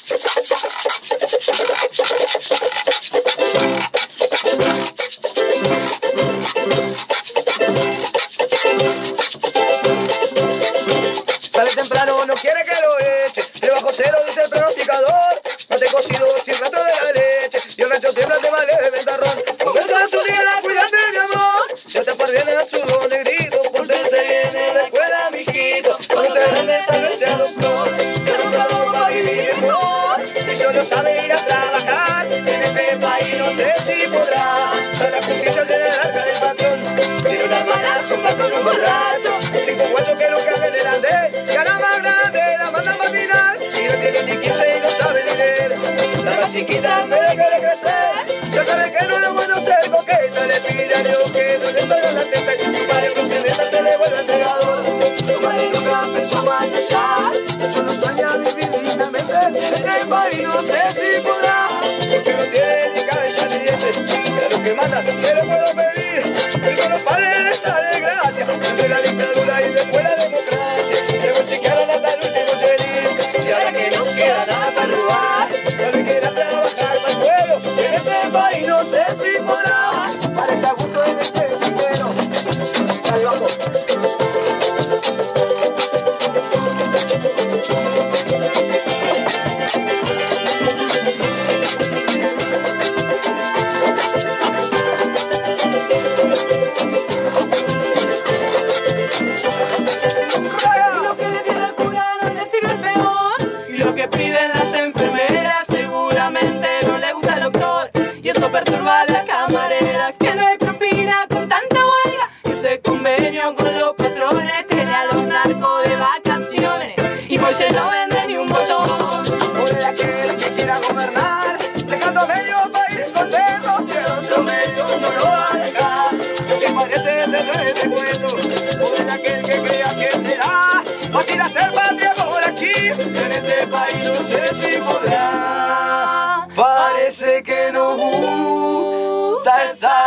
Sale temprano, no quiere que lo eche. Debajo cero dice el pronosticador. Mate cocido sin rastro de la leche. Y el rancho tiembla de mal de ventarrón. Un beso a su niña, cuídate mi amor. Ya te viene a su don negrito. Pórtense bien en la escuela, mijito. Cuando te grande tal vez sea doctor. Ser un trabajo para vivir mejor. Y solo sabe ir a trabajar. En este país no sé si podrá. A la justicia en el arca del patrón. Tiene una hermana, tumba con un borracho. Cinco guachos que nunca ven el andén. Y a la más grande la manda a patinar. Y no tiene ni 15 y no sabe ni leer. La más chiquita en vez de querer crecer, ya sabe que no es bueno ser coqueta. Le pide a Dios que no le salga la teta. Y su padre procedenta se le vuelve entregador. Su madre nunca pensó más allá. Solo sueña vivir dignamente. Este país no sé si podrá, porque no tiene ni cabeza ni dientes. Pero que manda, ¿qué le puedo pedir? Que solo pare de esta desgracia. Entre la dictadura y después la democracia. Se bolsiquearon hasta el último chelín. Y ahora que no queda nada para robar, no quiera trabajar para el pueblo. En este país no sé si podrá. Parece a gusto en este chiquero. Ahí vamos. Piden las enfermeras, seguramente no le gusta el doctor. Y esto perturba a la camarera, que no hay propina con tanta huelga. Ese convenio con los patrones tiene a los narcos de vacaciones. Y Porsche no vende ni un botón. Por aquel que quiera gobernar, dejando medio país contento. Si el otro medio no lo va a dejar, que se parece de este cuento. Por aquel que crea que será fácil hacer patria por aquí. En este país no sé si podrá. Parece que nos gusta estar